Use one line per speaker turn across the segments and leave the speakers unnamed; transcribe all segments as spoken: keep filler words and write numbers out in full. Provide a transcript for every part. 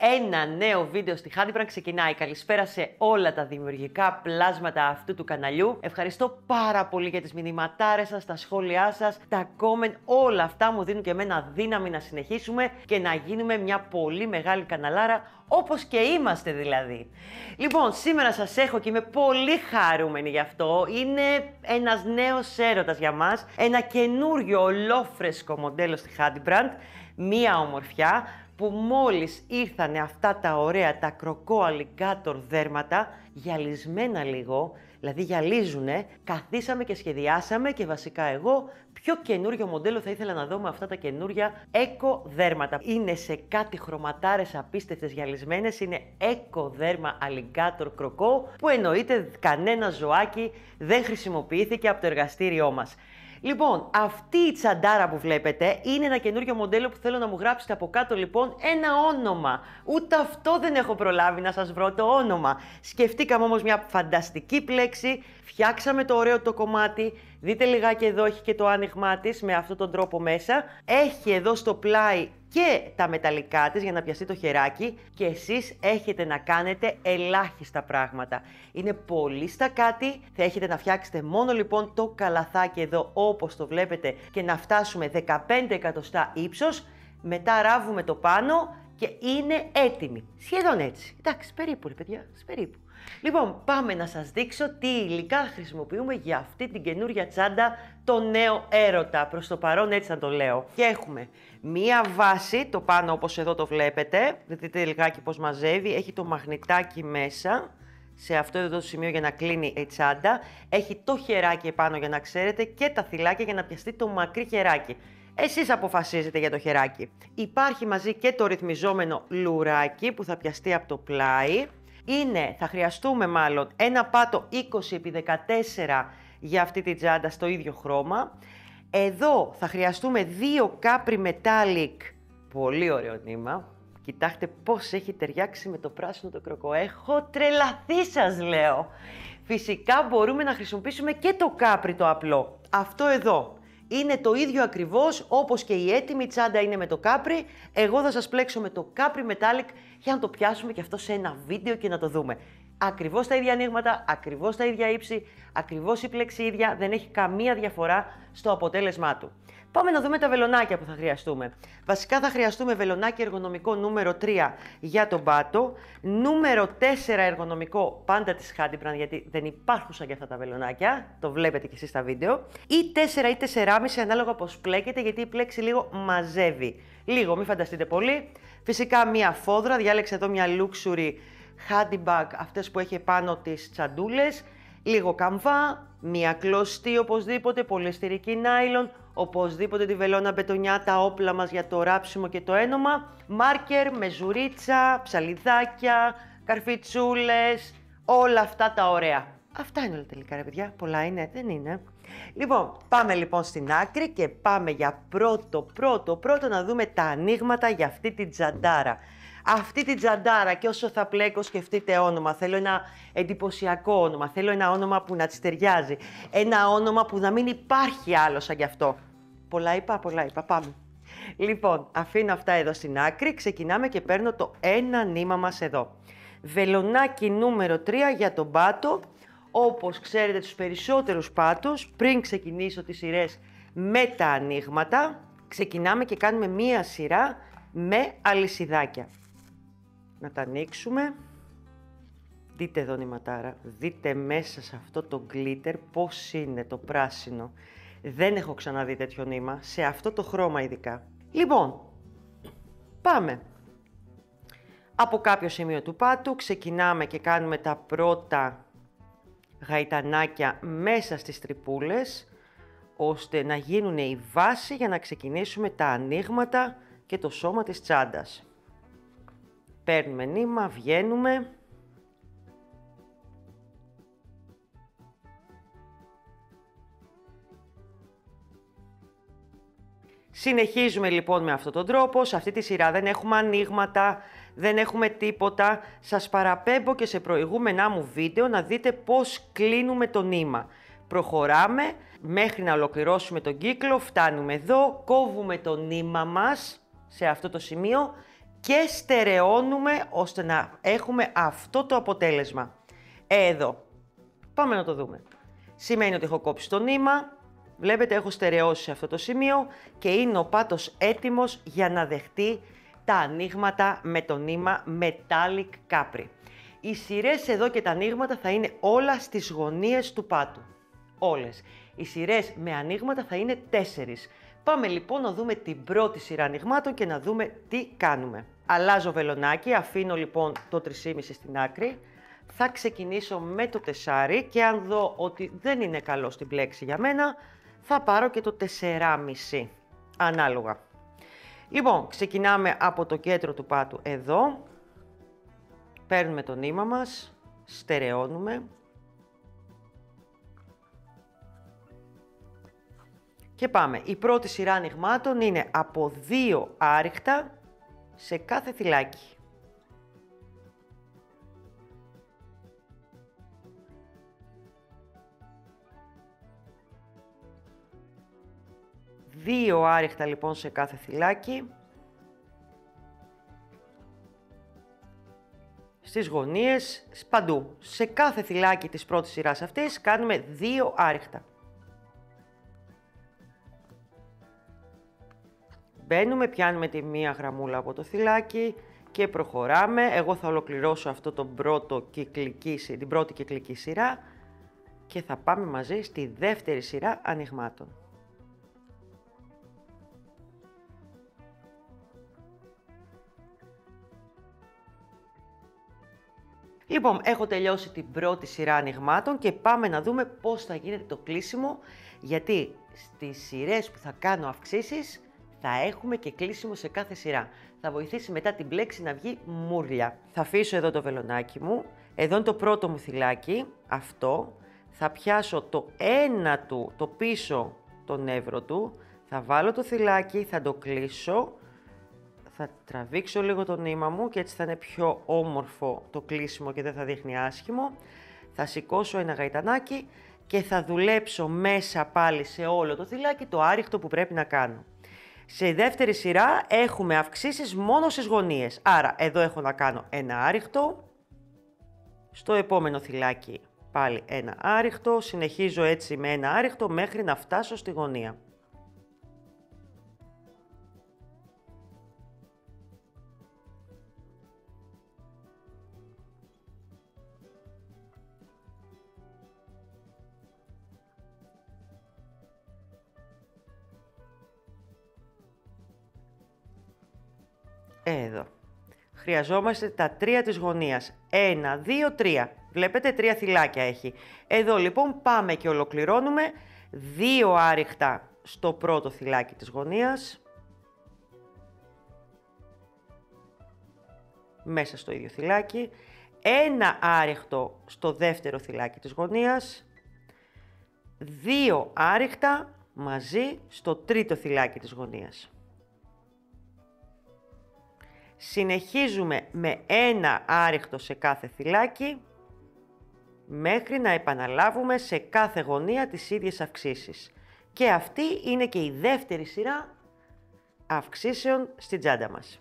Ένα νέο βίντεο στη Handybrand ξεκινάει. Καλησπέρα σε όλα τα δημιουργικά πλάσματα αυτού του καναλιού. Ευχαριστώ πάρα πολύ για τις μηνυματάρες σας, τα σχόλιά σας, τα comment. Όλα αυτά μου δίνουν και εμένα δύναμη να συνεχίσουμε και να γίνουμε μια πολύ μεγάλη καναλάρα, όπως και είμαστε δηλαδή. Λοιπόν, σήμερα σας έχω και είμαι πολύ χαρούμενη γι' αυτό. Είναι ένας νέος έρωτας για μας. Ένα καινούριο ολόφρεσκο μοντέλο στη Handybrand. Μία ομορφιά που μόλις ήρθανε αυτά τα ωραία, τα κροκό αλιγκάτορ δέρματα, γυαλισμένα λίγο, δηλαδή γυαλίζουνε, καθίσαμε και σχεδιάσαμε και βασικά εγώ ποιο καινούριο μοντέλο θα ήθελα να δω με αυτά τα καινούρια eco δέρματα. Είναι σε κάτι χρωματάρες απίστευτες γυαλισμένες, είναι eco δέρμα αλιγκάτορ κροκό, που εννοείται κανένα ζωάκι δεν χρησιμοποιήθηκε από το εργαστήριό μας. Λοιπόν, αυτή η τσαντάρα που βλέπετε είναι ένα καινούριο μοντέλο που θέλω να μου γράψετε από κάτω λοιπόν ένα όνομα. Ούτε αυτό δεν έχω προλάβει να σας βρω το όνομα. Σκεφτήκαμε όμως μια φανταστική πλέξη, φτιάξαμε το ωραίο το κομμάτι. Δείτε λιγάκι εδώ, έχει και το άνοιγμά της με αυτόν τον τρόπο μέσα. Έχει εδώ στο πλάι και τα μεταλλικά της για να πιαστεί το χεράκι και εσείς έχετε να κάνετε ελάχιστα πράγματα. Είναι πολύ στακάτι, θα έχετε να φτιάξετε μόνο λοιπόν το καλαθάκι εδώ όπως το βλέπετε και να φτάσουμε δεκαπέντε εκατοστά ύψος, μετά ράβουμε το πάνω και είναι έτοιμη. Σχεδόν έτσι. Εντάξει, περίπου ρε παιδιά, περίπου. Λοιπόν, πάμε να σας δείξω τι υλικά χρησιμοποιούμε για αυτή την καινούρια τσάντα, το νέο έρωτα. Προς το παρόν έτσι να το λέω. Και έχουμε μία βάση, το πάνω όπως εδώ το βλέπετε. Δείτε λιγάκι πώς μαζεύει. Έχει το μαγνητάκι μέσα, σε αυτό εδώ το σημείο για να κλείνει η τσάντα. Έχει το χεράκι επάνω για να ξέρετε και τα θυλάκια για να πιαστεί το μακρύ χεράκι. Εσείς αποφασίζετε για το χεράκι. Υπάρχει μαζί και το ρυθμιζόμενο λουράκι που θα πιαστεί από το πλάι. Είναι, θα χρειαστούμε μάλλον ένα πάτο είκοσι επί δεκατέσσερα για αυτή τη τσάντα στο ίδιο χρώμα. Εδώ θα χρειαστούμε δύο κάπρι metallic, πολύ ωραίο νήμα. Κοιτάξτε πώς έχει ταιριάξει με το πράσινο το κροκό. Έχω τρελαθεί σας λέω. Φυσικά μπορούμε να χρησιμοποιήσουμε και το κάπρι το απλό. Αυτό εδώ είναι το ίδιο ακριβώς όπως και η έτοιμη τσάντα είναι με το κάπρι. Εγώ θα σας πλέξω με το κάπρι metallic για να το πιάσουμε και αυτό σε ένα βίντεο και να το δούμε. Ακριβώς τα ίδια ανοίγματα, ακριβώς τα ίδια ύψη, ακριβώς η πλέξη ίδια, δεν έχει καμία διαφορά στο αποτέλεσμά του. Πάμε να δούμε τα βελονάκια που θα χρειαστούμε. Βασικά θα χρειαστούμε βελονάκι εργονομικό νούμερο τρία για τον πάτο, νούμερο τέσσερα εργονομικό πάντα της Handybrand, γιατί δεν υπάρχουν σαν και αυτά τα βελονάκια, το βλέπετε και εσείς στα βίντεο, ή τέσσερα ή τέσσερα κόμμα πέντε ανάλογα πώς πλέκεται, γιατί η πλέξη λίγο μαζεύει. Λίγο, μην φανταστείτε πολύ. Φυσικά μία φόδρα, διάλεξα εδώ μια luxury Handybag, αυτές που έχει πάνω τις τσαντούλες, λίγο καμβά, μία κλωστή οπωσδήποτε, πολυεστηρική νάιλον, οπωσδήποτε τη βελόνα μπετονιά, τα όπλα μας για το ράψιμο και το ένομα, μάρκερ, μεζουρίτσα, ψαλιδάκια, καρφιτσούλες, όλα αυτά τα ωραία. Αυτά είναι όλα τελικά ρε παιδιά, πολλά είναι, δεν είναι. Λοιπόν, πάμε λοιπόν στην άκρη και πάμε για πρώτο, πρώτο, πρώτο να δούμε τα ανοίγματα για αυτή την τσαντάρα. Αυτή την τσαντάρα και όσο θα πλέκω σκεφτείτε όνομα, θέλω ένα εντυπωσιακό όνομα, θέλω ένα όνομα που να της ταιριάζει, ένα όνομα που να μην υπάρχει άλλο σαν γι' αυτό. Πολλά είπα, πολλά είπα, πάμε. Λοιπόν, αφήνω αυτά εδώ στην άκρη, ξεκινάμε και παίρνω το ένα νήμα μας εδώ. Βελονάκι νούμερο τρία για τον πάτο, όπως ξέρετε τους περισσότερους πάτους, πριν ξεκινήσω τις σειρές με τα ανοίγματα, ξεκινάμε και κάνουμε μία σειρά με αλυσιδάκια. Να τα ανοίξουμε. Δείτε εδώ νηματάρα, δείτε μέσα σε αυτό το glitter πώς είναι το πράσινο. Δεν έχω ξαναδεί τέτοιο νήμα, σε αυτό το χρώμα ειδικά. Λοιπόν, πάμε. Από κάποιο σημείο του πάτου ξεκινάμε και κάνουμε τα πρώτα γαϊτανάκια μέσα στις τρυπούλες, ώστε να γίνουν η βάση για να ξεκινήσουμε τα ανοίγματα και το σώμα της τσάντας. Παίρνουμε νήμα, βγαίνουμε. Συνεχίζουμε λοιπόν με αυτόν τον τρόπο, σε αυτή τη σειρά δεν έχουμε ανοίγματα, δεν έχουμε τίποτα. Σας παραπέμπω και σε προηγούμενά μου βίντεο να δείτε πώς κλείνουμε το νήμα. Προχωράμε μέχρι να ολοκληρώσουμε τον κύκλο, φτάνουμε εδώ, κόβουμε το νήμα μας σε αυτό το σημείο και στερεώνουμε ώστε να έχουμε αυτό το αποτέλεσμα. Εδώ. Πάμε να το δούμε. Σημαίνει ότι έχω κόψει το νήμα, βλέπετε έχω στερεώσει σε αυτό το σημείο και είναι ο πάτος έτοιμος για να δεχτεί τα ανοίγματα με το νήμα Metallic Capri. Οι σειρές εδώ και τα ανοίγματα θα είναι όλα στις γωνίες του πάτου. Όλες. Οι σειρές με ανοίγματα θα είναι τέσσερις. Πάμε λοιπόν να δούμε την πρώτη σειρά ανοιγμάτων και να δούμε τι κάνουμε. Αλλάζω βελονάκι, αφήνω λοιπόν το τρία κόμμα πέντε στην άκρη. Θα ξεκινήσω με το τεσσάρι και αν δω ότι δεν είναι καλό στην πλέξη για μένα, θα πάρω και το τέσσερα κόμμα πέντε, ανάλογα. Λοιπόν, ξεκινάμε από το κέντρο του πάτου εδώ. Παίρνουμε το νήμα μας, στερεώνουμε. Και πάμε. Η πρώτη σειρά ανοιγμάτων είναι από δύο άριχτα σε κάθε θυλάκι. Δύο άριχτα λοιπόν σε κάθε θυλάκι. Στις γωνίες, παντού. Σε κάθε θυλάκι της πρώτης σειράς αυτής κάνουμε δύο άριχτα. Μπαίνουμε, πιάνουμε τη μία γραμμούλα από το θυλάκι και προχωράμε. Εγώ θα ολοκληρώσω αυτό το πρώτο κυκλική, την πρώτη κυκλική σειρά και θα πάμε μαζί στη δεύτερη σειρά ανοιγμάτων. Λοιπόν, έχω τελειώσει την πρώτη σειρά ανοιγμάτων και πάμε να δούμε πώς θα γίνεται το κλείσιμο, γιατί στις σειρές που θα κάνω αυξήσεις θα έχουμε και κλείσιμο σε κάθε σειρά. Θα βοηθήσει μετά την πλέξη να βγει μούρλια. Θα αφήσω εδώ το βελονάκι μου, εδώ είναι το πρώτο μου θυλάκι, αυτό. Θα πιάσω το ένα του, το πίσω, το νεύρο του, θα βάλω το θυλάκι, θα το κλείσω. Θα τραβήξω λίγο το νήμα μου και έτσι θα είναι πιο όμορφο το κλείσιμο και δεν θα δείχνει άσχημο. Θα σηκώσω ένα γαϊτανάκι και θα δουλέψω μέσα πάλι σε όλο το θυλάκι το άριχτο που πρέπει να κάνω. Σε δεύτερη σειρά έχουμε αυξήσεις μόνο στις γωνίες. Άρα εδώ έχω να κάνω ένα άριχτο. Στο επόμενο θυλάκι πάλι ένα άριχτο. Συνεχίζω έτσι με ένα άριχτο μέχρι να φτάσω στη γωνία. Εδώ. Χρειαζόμαστε τα τρία της γωνίας. Ένα, δύο, τρία. Βλέπετε τρία θυλάκια έχει. Εδώ λοιπόν πάμε και ολοκληρώνουμε δύο άριχτα στο πρώτο θυλάκι της γωνίας. Μέσα στο ίδιο θυλάκι. Ένα άριχτο στο δεύτερο θυλάκι της γωνίας. Δύο άριχτα μαζί στο τρίτο θυλάκι της γωνίας. Συνεχίζουμε με ένα άριχτο σε κάθε θυλάκι μέχρι να επαναλάβουμε σε κάθε γωνία τις ίδιες αυξήσεις. Και αυτή είναι και η δεύτερη σειρά αυξήσεων στην τσάντα μας.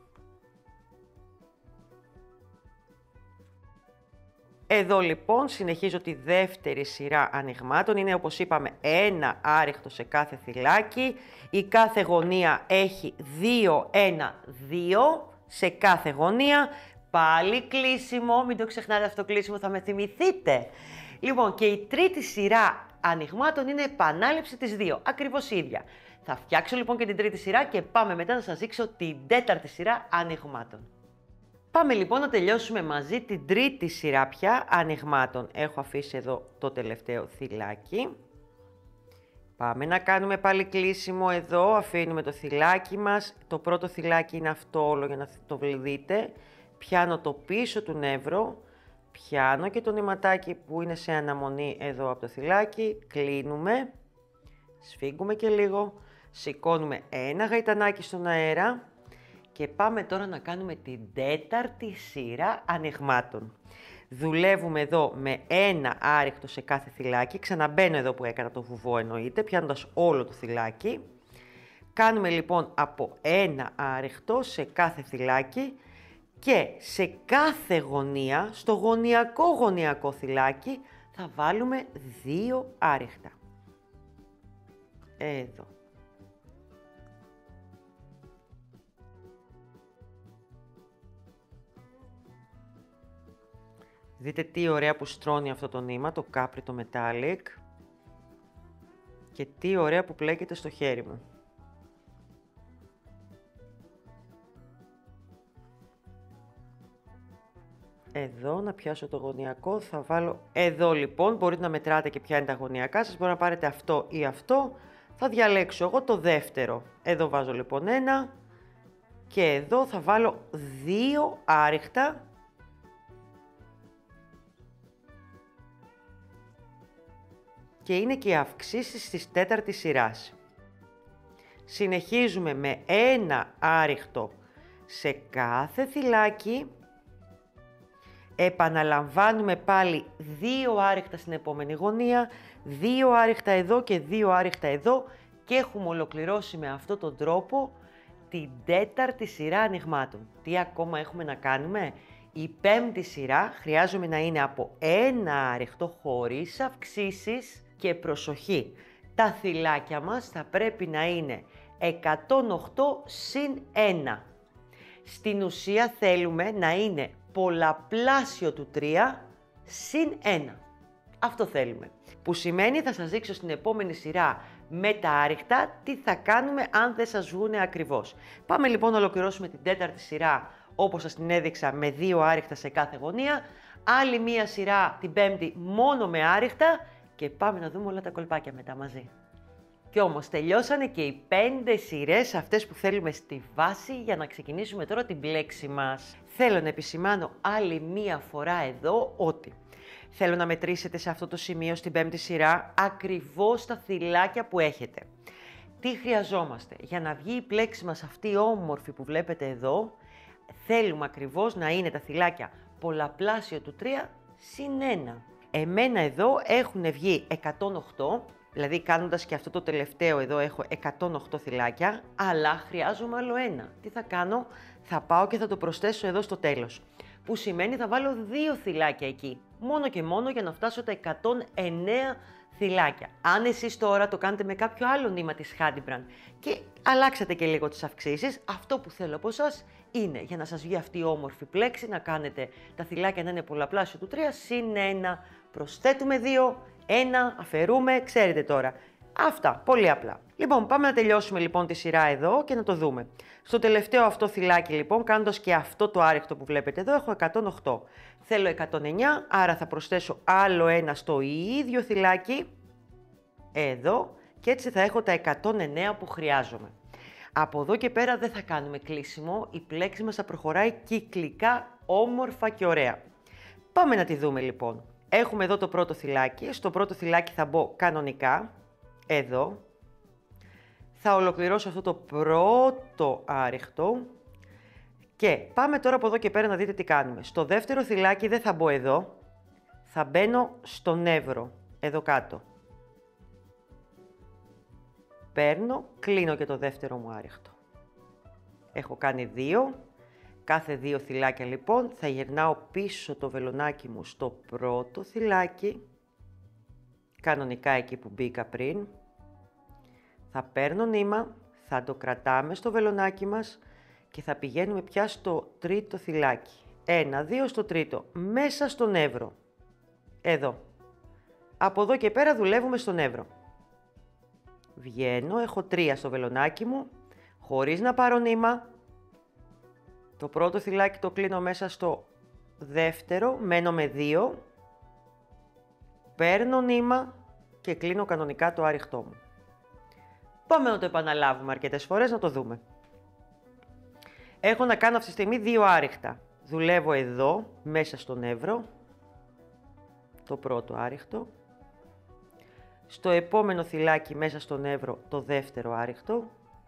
Εδώ λοιπόν συνεχίζω τη δεύτερη σειρά ανοιγμάτων. Είναι όπως είπαμε ένα άριχτο σε κάθε θυλάκι. Η κάθε γωνία έχει δύο, ένα, δύο σε κάθε γωνία. Πάλι κλείσιμο, μην το ξεχνάτε αυτό το κλείσιμο, θα με θυμηθείτε. Λοιπόν, και η τρίτη σειρά ανοιγμάτων είναι επανάληψη της δύο, ακριβώς ίδια. Θα φτιάξω λοιπόν και την τρίτη σειρά και πάμε μετά να σας δείξω την τέταρτη σειρά ανοιγμάτων. Πάμε λοιπόν να τελειώσουμε μαζί την τρίτη σειρά πια ανοιγμάτων. Έχω αφήσει εδώ το τελευταίο θυλάκι. Πάμε να κάνουμε πάλι κλείσιμο εδώ, αφήνουμε το θυλάκι μας. Το πρώτο θυλάκι είναι αυτό όλο για να το δείτε. Πιάνω το πίσω του νεύρο, πιάνω και το νηματάκι που είναι σε αναμονή εδώ από το θυλάκι. Κλείνουμε, σφίγγουμε και λίγο, σηκώνουμε ένα γαϊτανάκι στον αέρα. Και πάμε τώρα να κάνουμε την τέταρτη σειρά ανοιγμάτων. Δουλεύουμε εδώ με ένα άριχτο σε κάθε θυλάκι. Ξαναμπαίνω εδώ που έκανα το βουβό εννοείται, πιάνοντας όλο το θυλάκι. Κάνουμε λοιπόν από ένα άριχτο σε κάθε θυλάκι και σε κάθε γωνία, στο γωνιακό γωνιακό θυλάκι, θα βάλουμε δύο άριχτα. Εδώ. Δείτε τι ωραία που στρώνει αυτό το νήμα, το κάπρι το metallic. Και τι ωραία που πλέκεται στο χέρι μου. Εδώ να πιάσω το γωνιακό, θα βάλω εδώ λοιπόν, μπορείτε να μετράτε και ποια είναι τα γωνιακά σας, μπορείτε να πάρετε αυτό ή αυτό. Θα διαλέξω εγώ το δεύτερο. Εδώ βάζω λοιπόν ένα και εδώ θα βάλω δύο άριχτα. Και είναι και οι αυξήσεις της τέταρτης σειράς. Συνεχίζουμε με ένα άριχτο σε κάθε θυλάκι. Επαναλαμβάνουμε πάλι δύο άριχτα στην επόμενη γωνία, δύο άριχτα εδώ και δύο άριχτα εδώ και έχουμε ολοκληρώσει με αυτόν τον τρόπο την τέταρτη σειρά ανοιγμάτων. Τι ακόμα έχουμε να κάνουμε? Η πέμπτη σειρά χρειάζομαι να είναι από ένα άριχτο χωρίς αυξήσεις και προσοχή. Τα θυλάκια μας θα πρέπει να είναι εκατόν οκτώ συν ένα. Στην ουσία θέλουμε να είναι πολλαπλάσιο του τρία συν ένα. Αυτό θέλουμε. Που σημαίνει θα σας δείξω στην επόμενη σειρά με τα άριχτα τι θα κάνουμε αν δεν σας βγούνε ακριβώς. Πάμε λοιπόν να ολοκληρώσουμε την τέταρτη σειρά όπως σας την έδειξα με δύο άριχτα σε κάθε γωνία. Άλλη μία σειρά την πέμπτη μόνο με άριχτα και πάμε να δούμε όλα τα κολπάκια μετά μαζί. Κι όμως τελειώσανε και οι πέντε σειρές αυτές που θέλουμε στη βάση για να ξεκινήσουμε τώρα την πλέξη μας. Θέλω να επισημάνω άλλη μία φορά εδώ ότι θέλω να μετρήσετε σε αυτό το σημείο στην πέμπτη σειρά ακριβώς τα θυλάκια που έχετε. Τι χρειαζόμαστε? Για να βγει η πλέξη μας αυτή όμορφη που βλέπετε εδώ, θέλουμε ακριβώς να είναι τα θυλάκια πολλαπλάσιο του τρία συν ένα. Εμένα εδώ έχουν βγει εκατόν οκτώ, δηλαδή κάνοντας και αυτό το τελευταίο εδώ έχω εκατόν οκτώ θυλάκια, αλλά χρειάζομαι άλλο ένα. Τι θα κάνω? Θα πάω και θα το προσθέσω εδώ στο τέλος. Που σημαίνει θα βάλω δύο θυλάκια εκεί, μόνο και μόνο για να φτάσω τα εκατόν εννέα θυλάκια. Αν εσείς τώρα το κάνετε με κάποιο άλλο νήμα της Handybrand και αλλάξατε και λίγο τις αυξήσεις, αυτό που θέλω από εσάς είναι για να σας βγει αυτή η όμορφη πλέξη να κάνετε τα θυλάκια να είναι πολλαπλάσιο του τρία συν ένα. Προσθέτουμε δύο, ένα, αφαιρούμε, ξέρετε τώρα. Αυτά, πολύ απλά. Λοιπόν, πάμε να τελειώσουμε λοιπόν τη σειρά εδώ και να το δούμε. Στο τελευταίο αυτό θυλάκι λοιπόν, κάνοντας και αυτό το άριχτο που βλέπετε εδώ, έχω εκατόν οκτώ. Θέλω εκατόν εννέα, άρα θα προσθέσω άλλο ένα στο ίδιο θυλάκι, εδώ, και έτσι θα έχω τα εκατόν εννέα που χρειάζομαι. Από εδώ και πέρα δεν θα κάνουμε κλείσιμο, η πλέξη μας θα προχωράει κυκλικά, όμορφα και ωραία. Πάμε να τη δούμε λοιπόν. Έχουμε εδώ το πρώτο θυλάκι, στο πρώτο θυλάκι θα μπω κανονικά, εδώ. Θα ολοκληρώσω αυτό το πρώτο άριχτο και πάμε τώρα από εδώ και πέρα να δείτε τι κάνουμε. Στο δεύτερο θυλάκι δεν θα μπω εδώ, θα μπαίνω στο νεύρο, εδώ κάτω. Παίρνω, κλείνω και το δεύτερο μου άριχτο. Έχω κάνει δύο. Κάθε δύο θυλάκια λοιπόν θα γυρνάω πίσω το βελονάκι μου στο πρώτο θυλάκι, κανονικά εκεί που μπήκα πριν. Θα παίρνω νήμα, θα το κρατάμε στο βελονάκι μας και θα πηγαίνουμε πια στο τρίτο θυλάκι. Ένα, δύο στο τρίτο, μέσα στο νεύρο. Εδώ. Από εδώ και πέρα δουλεύουμε στο νεύρο. Βγαίνω, έχω τρία στο βελονάκι μου, χωρίς να πάρω νήμα. Το πρώτο θυλάκι το κλείνω μέσα στο δεύτερο, μένω με δύο. Παίρνω νήμα και κλείνω κανονικά το άριχτό μου. Πάμε να το επαναλάβουμε αρκετές φορές να το δούμε. Έχω να κάνω αυτή τη στιγμή δύο άριχτα. Δουλεύω εδώ, μέσα στο νεύρο, το πρώτο άριχτο. Στο επόμενο θυλάκι μέσα στο νεύρο το δεύτερο άριχτο.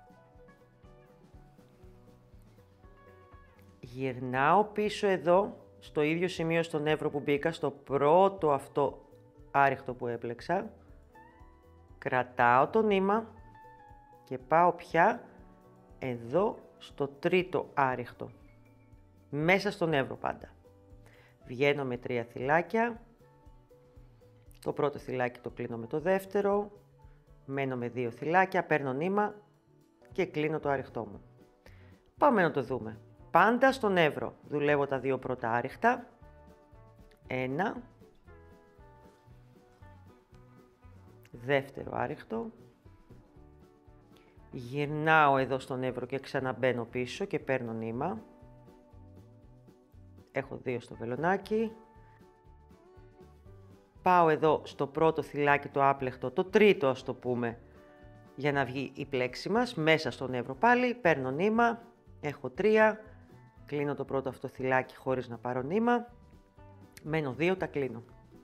Γυρνάω πίσω εδώ, στο ίδιο σημείο στο νεύρο που μπήκα, στο πρώτο αυτό άριχτο που έπλεξα. Κρατάω το νήμα Και πάω πια εδώ στο τρίτο άριχτο. Μέσα στον εύρο πάντα. Βγαίνω με τρία θυλάκια. Το πρώτο θυλάκι το κλείνω με το δεύτερο. Μένω με δύο θυλάκια, παίρνω νήμα και κλείνω το άριχτό μου. Πάμε να το δούμε. Πάντα στον εύρο δουλεύω τα δύο πρώτα άριχτα. Ένα. Δεύτερο άριχτο. Γυρνάω εδώ στον εύρο και ξαναμπαίνω πίσω και παίρνω νήμα. Έχω δύο στο βελονάκι. Πάω εδώ στο πρώτο θυλάκι το άπλεχτο, το τρίτο ας το πούμε, για να βγει η πλέξη μας, μέσα στον εύρο πάλι, παίρνω νήμα, έχω τρία, κλείνω το πρώτο αυτό θυλάκι χωρίς να πάρω νήμα, μένω δύο, τα κλείνω.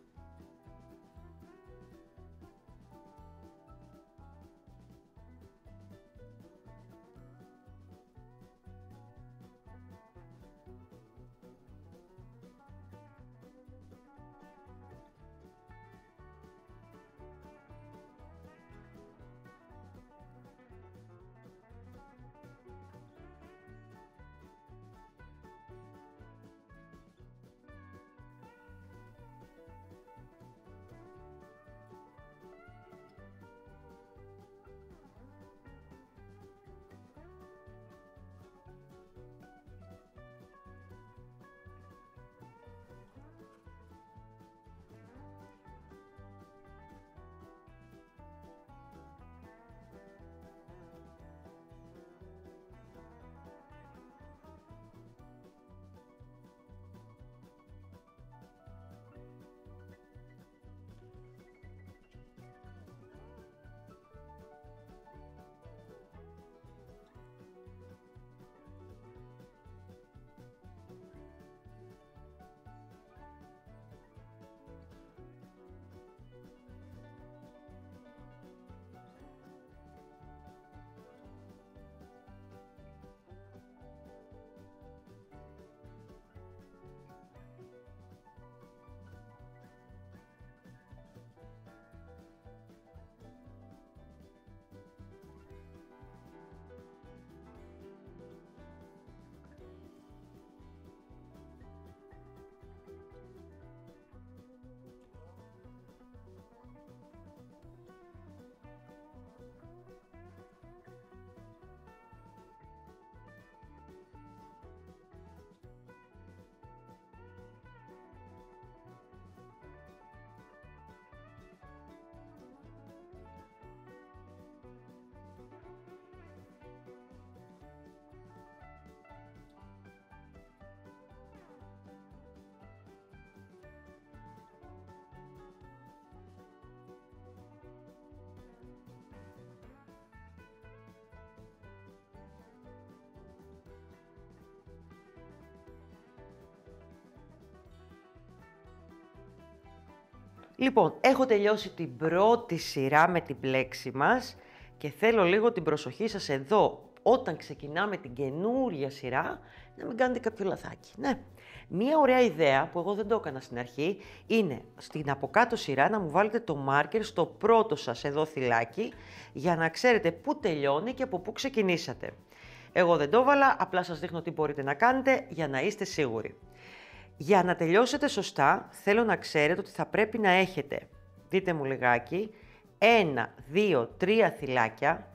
Λοιπόν, έχω τελειώσει την πρώτη σειρά με την πλέξη μας και θέλω λίγο την προσοχή σας εδώ, όταν ξεκινάμε την καινούρια σειρά, να μην κάνετε κάποιο λαθάκι. Ναι. Μία ωραία ιδέα που εγώ δεν το έκανα στην αρχή είναι στην από κάτω σειρά να μου βάλετε το μάρκερ στο πρώτο σας εδώ θυλάκι για να ξέρετε πού τελειώνει και από πού ξεκινήσατε. Εγώ δεν το έβαλα, απλά σας δείχνω τι μπορείτε να κάνετε για να είστε σίγουροι. Για να τελειώσετε σωστά, θέλω να ξέρετε ότι θα πρέπει να έχετε, δείτε μου λιγάκι, ένα, δύο, τρία θυλάκια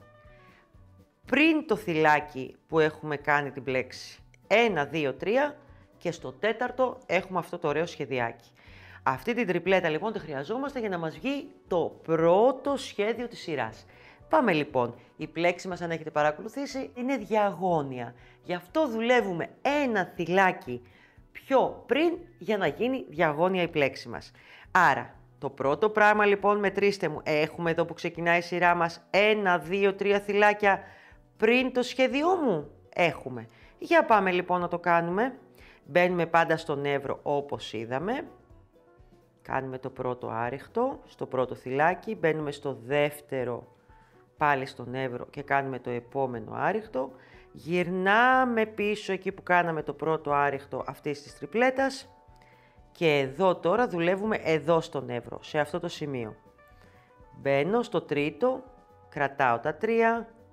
πριν το θυλάκι που έχουμε κάνει την πλέξη. Ένα, δύο, τρία και στο τέταρτο έχουμε αυτό το ωραίο σχεδιάκι. Αυτή την τριπλέτα λοιπόν τη χρειαζόμαστε για να μας βγει το πρώτο σχέδιο της σειράς. Πάμε λοιπόν, η πλέξη μας, αν έχετε παρακολουθήσει, είναι διαγώνια. Γι' αυτό δουλεύουμε ένα θυλάκι πιο πριν για να γίνει διαγώνια η πλέξη μας. Άρα, το πρώτο πράγμα λοιπόν, μετρήστε μου, έχουμε εδώ που ξεκινάει η σειρά μας ένα, δύο, τρία θυλάκια πριν το σχέδιό μου. Έχουμε. Για πάμε λοιπόν να το κάνουμε. Μπαίνουμε πάντα στον εύρο όπως είδαμε. Κάνουμε το πρώτο άριχτο στο πρώτο θυλάκι, μπαίνουμε στο δεύτερο πάλι στον εύρο και κάνουμε το επόμενο άριχτο. Γυρνάμε πίσω εκεί που κάναμε το πρώτο άριχτο αυτής της τριπλέτας και εδώ τώρα δουλεύουμε εδώ στον εύρο, σε αυτό το σημείο. Μπαίνω στο τρίτο, κρατάω τα τρία,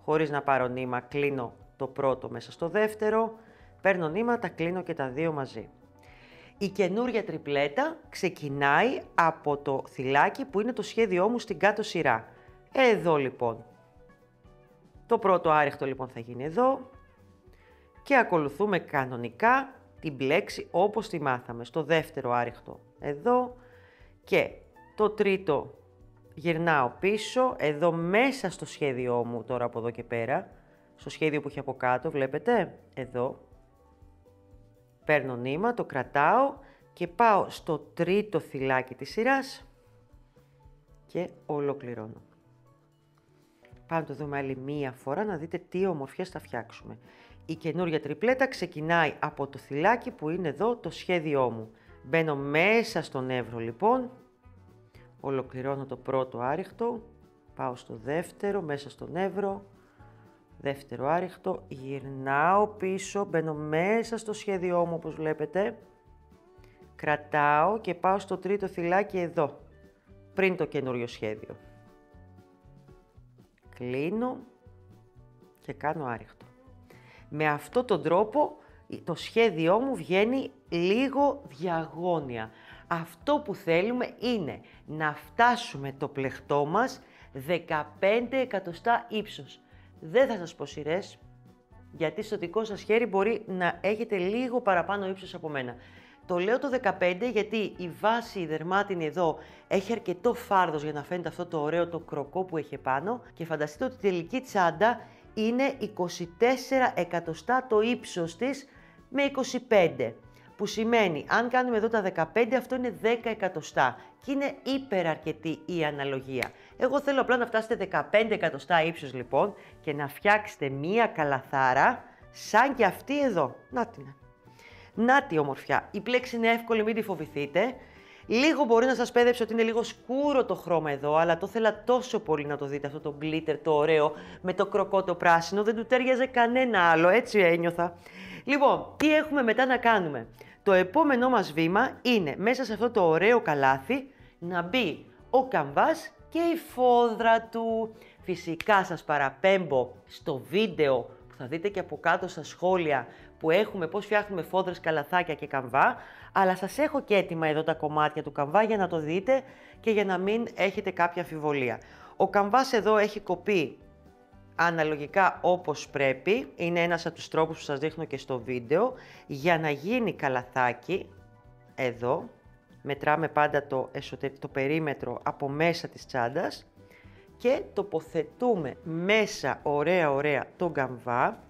χωρίς να πάρω νήμα, κλείνω το πρώτο μέσα στο δεύτερο, παίρνω νήμα, τα κλείνω και τα δύο μαζί. Η καινούρια τριπλέτα ξεκινάει από το θυλάκι που είναι το σχέδιό μου στην κάτω σειρά. Εδώ λοιπόν. Το πρώτο άριχτο λοιπόν θα γίνει εδώ και ακολουθούμε κανονικά την μπλέξη όπως τη μάθαμε. Στο δεύτερο άριχτο εδώ και το τρίτο γυρνάω πίσω, εδώ μέσα στο σχέδιό μου τώρα από εδώ και πέρα, στο σχέδιο που έχει από κάτω, βλέπετε, εδώ. Παίρνω νήμα, το κρατάω και πάω στο τρίτο θυλάκι της σειράς και ολοκληρώνω. Πάμε να το δούμε άλλη μία φορά να δείτε τι ομορφιές θα φτιάξουμε. Η καινούρια τριπλέτα ξεκινάει από το θυλάκι που είναι εδώ το σχέδιό μου. Μπαίνω μέσα στον εύρο λοιπόν, ολοκληρώνω το πρώτο άριχτο, πάω στο δεύτερο, μέσα στον εύρο, δεύτερο άριχτο, γυρνάω πίσω, μπαίνω μέσα στο σχέδιό μου όπως βλέπετε, κρατάω και πάω στο τρίτο θυλάκι εδώ, πριν το καινούριο σχέδιο. Κλείνω και κάνω άριχτο. Με αυτόν τον τρόπο το σχέδιό μου βγαίνει λίγο διαγώνια. Αυτό που θέλουμε είναι να φτάσουμε το πλεκτό μας δεκαπέντε εκατοστά ύψος. Δεν θα σας πω σειρές, γιατί στο δικό σας χέρι μπορεί να έχετε λίγο παραπάνω ύψος από μένα. Το λέω το δεκαπέντε γιατί η βάση η δερμάτινη εδώ έχει αρκετό φάρδος για να φαίνεται αυτό το ωραίο το κροκό που έχει πάνω και φανταστείτε ότι η τελική τσάντα είναι είκοσι τέσσερα εκατοστά το ύψος της με είκοσι πέντε. Που σημαίνει, αν κάνουμε εδώ τα δεκαπέντε, αυτό είναι δέκα εκατοστά και είναι υπεραρκετή η αναλογία. Εγώ θέλω απλά να φτάσετε δεκαπέντε εκατοστά ύψος λοιπόν και να φτιάξετε μία καλαθάρα σαν και αυτή εδώ. Να την. Να τη ομορφιά. Η πλέξη είναι εύκολη, μην τη φοβηθείτε. Λίγο μπορεί να σας πέδεψε ότι είναι λίγο σκούρο το χρώμα εδώ, αλλά το ήθελα τόσο πολύ να το δείτε αυτό το glitter, το ωραίο, με το κροκό το πράσινο, δεν του τέριαζε κανένα άλλο, έτσι ένιωθα. Λοιπόν, τι έχουμε μετά να κάνουμε. Το επόμενό μας βήμα είναι μέσα σε αυτό το ωραίο καλάθι να μπει ο καμβάς και η φόδρα του. Φυσικά σας παραπέμπω στο βίντεο που θα δείτε και από κάτω στα σχόλια που έχουμε πώς φτιάχνουμε φόδρες, καλαθάκια και καμβά, αλλά σας έχω και έτοιμα εδώ τα κομμάτια του καμβά για να το δείτε και για να μην έχετε κάποια αμφιβολία. Ο καμβάς εδώ έχει κοπεί αναλογικά όπως πρέπει, είναι ένας από τους τρόπους που σας δείχνω και στο βίντεο, για να γίνει καλαθάκι, εδώ, μετράμε πάντα το, εσωτερικό, το περίμετρο από μέσα της τσάντας και τοποθετούμε μέσα ωραία ωραία τον καμβά,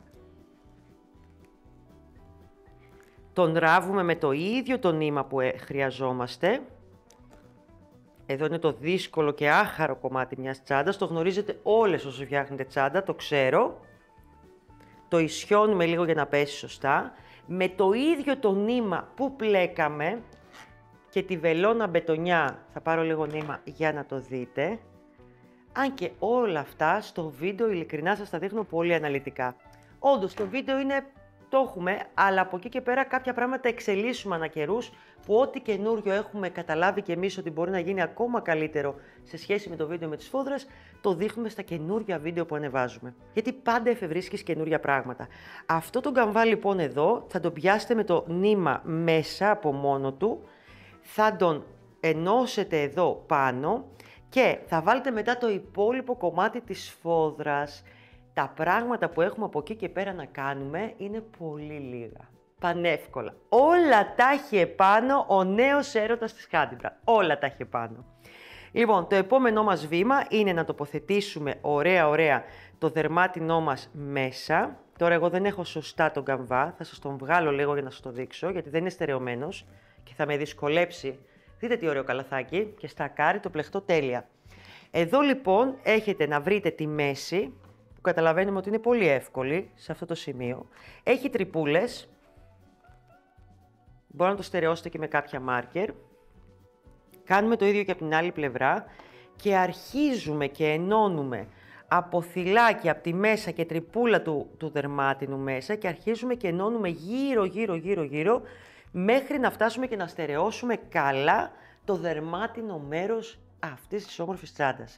τον ράβουμε με το ίδιο το νήμα που χρειαζόμαστε. Εδώ είναι το δύσκολο και άχαρο κομμάτι μιας τσάντας, το γνωρίζετε όλες όσοι φτιάχνετε τσάντα, το ξέρω. Το ισιώνουμε λίγο για να πέσει σωστά. Με το ίδιο το νήμα που πλέκαμε και τη βελόνα μπετονιά, θα πάρω λίγο νήμα για να το δείτε. Αν και όλα αυτά στο βίντεο ειλικρινά σας τα δείχνω πολύ αναλυτικά. Όντως το βίντεο είναι... Το έχουμε, αλλά από εκεί και πέρα κάποια πράγματα εξελίσσουμε ανά καιρούς που ό,τι καινούριο έχουμε καταλάβει και εμείς ότι μπορεί να γίνει ακόμα καλύτερο σε σχέση με το βίντεο με τις φόδρες, το δείχνουμε στα καινούρια βίντεο που ανεβάζουμε. Γιατί πάντα εφευρίσκεις καινούρια πράγματα. Αυτό το καμβά λοιπόν εδώ θα τον πιάσετε με το νήμα μέσα από μόνο του, θα τον ενώσετε εδώ πάνω και θα βάλετε μετά το υπόλοιπο κομμάτι της φόδρας. Τα πράγματα που έχουμε από εκεί και πέρα να κάνουμε είναι πολύ λίγα. Πανεύκολα. Όλα τα έχει επάνω ο νέος έρωτας της Handybrandt. Όλα τα έχει επάνω. Λοιπόν, το επόμενό μας βήμα είναι να τοποθετήσουμε ωραία ωραία το δερμάτινό μας μέσα. Τώρα εγώ δεν έχω σωστά τον καμβά, θα σας τον βγάλω λίγο για να σας το δείξω, γιατί δεν είναι στερεωμένος και θα με δυσκολέψει. Δείτε τι ωραίο καλαθάκι και στακάρει το πλεχτό τέλεια. Εδώ λοιπόν έχετε να βρείτε τη μέση, που καταλαβαίνουμε ότι είναι πολύ εύκολη σε αυτό το σημείο. Έχει τρυπούλες, μπορείτε να το στερεώσετε και με κάποια μάρκερ. Κάνουμε το ίδιο και από την άλλη πλευρά και αρχίζουμε και ενώνουμε από θυλάκι, από τη μέσα και τρυπούλα του, του δερμάτινου μέσα και αρχίζουμε και ενώνουμε γύρω, γύρω, γύρω, γύρω μέχρι να φτάσουμε και να στερεώσουμε καλά το δερμάτινο μέρος αυτής της όμορφης τσάντας.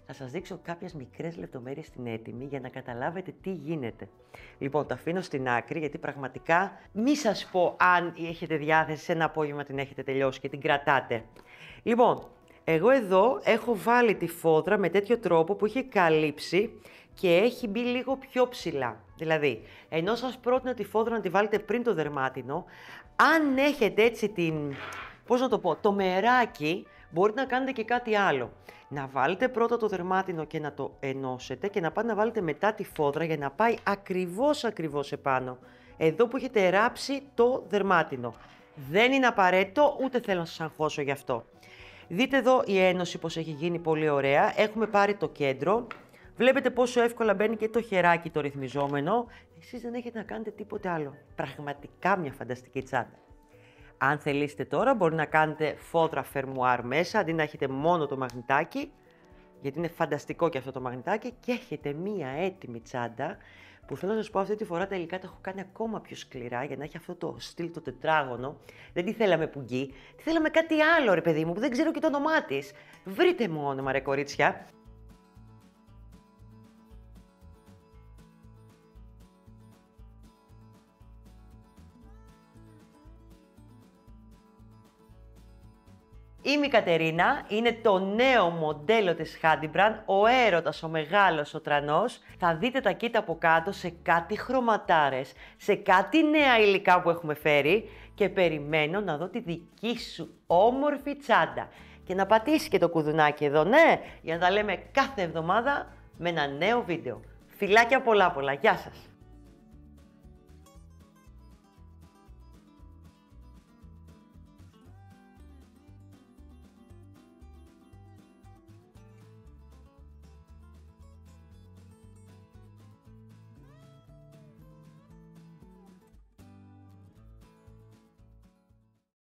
θα σας δείξω κάποιες μικρές λεπτομέρειες στην έτοιμη για να καταλάβετε τι γίνεται. Λοιπόν, τα αφήνω στην άκρη γιατί πραγματικά μη σας πω αν έχετε διάθεση σε ένα απόγευμα την έχετε τελειώσει και την κρατάτε. Λοιπόν, εγώ εδώ έχω βάλει τη φόδρα με τέτοιο τρόπο που έχει καλύψει και έχει μπει λίγο πιο ψηλά. Δηλαδή, ενώ σας πρότεινα τη φόδρα να τη βάλετε πριν το δερμάτινο, αν έχετε έτσι την, πώς να το πω, το μεράκι, μπορείτε να κάνετε και κάτι άλλο. Να βάλετε πρώτα το δερμάτινο και να το ενώσετε και να πάτε να βάλετε μετά τη φόδρα για να πάει ακριβώς ακριβώς επάνω. Εδώ που έχετε ράψει το δερμάτινο. Δεν είναι απαραίτητο, ούτε θέλω να σας αγχώσω γι' αυτό. Δείτε εδώ η ένωση πως έχει γίνει πολύ ωραία. Έχουμε πάρει το κέντρο. Βλέπετε πόσο εύκολα μπαίνει και το χεράκι το ρυθμιζόμενο. Εσείς δεν έχετε να κάνετε τίποτε άλλο. Πραγματικά μια φανταστική τσάντα. Αν θελήσετε τώρα μπορεί να κάνετε φόδρα φερμουάρ μέσα, αντί να έχετε μόνο το μαγνητάκι, γιατί είναι φανταστικό και αυτό το μαγνητάκι, και έχετε μία έτοιμη τσάντα, που θέλω να σας πω αυτή τη φορά τα υλικά τα έχω κάνει ακόμα πιο σκληρά, για να έχει αυτό το στυλ το τετράγωνο. Δεν τη θέλαμε πουγγί, τη θέλαμε κάτι άλλο ρε παιδί μου, που δεν ξέρω και το όνομά της. Βρείτε μου όνομα ρε κορίτσια. Είμαι η Κατερίνα, είναι το νέο μοντέλο της Handybrand, ο έρωτας, ο μεγάλος, ο τρανός. Θα δείτε τα kit από κάτω σε κάτι χρωματάρες, σε κάτι νέα υλικά που έχουμε φέρει και περιμένω να δω τη δική σου όμορφη τσάντα. Και να πατήσει και το κουδουνάκι εδώ, ναι, για να τα λέμε κάθε εβδομάδα με ένα νέο βίντεο. Φιλάκια πολλά πολλά, γεια σας!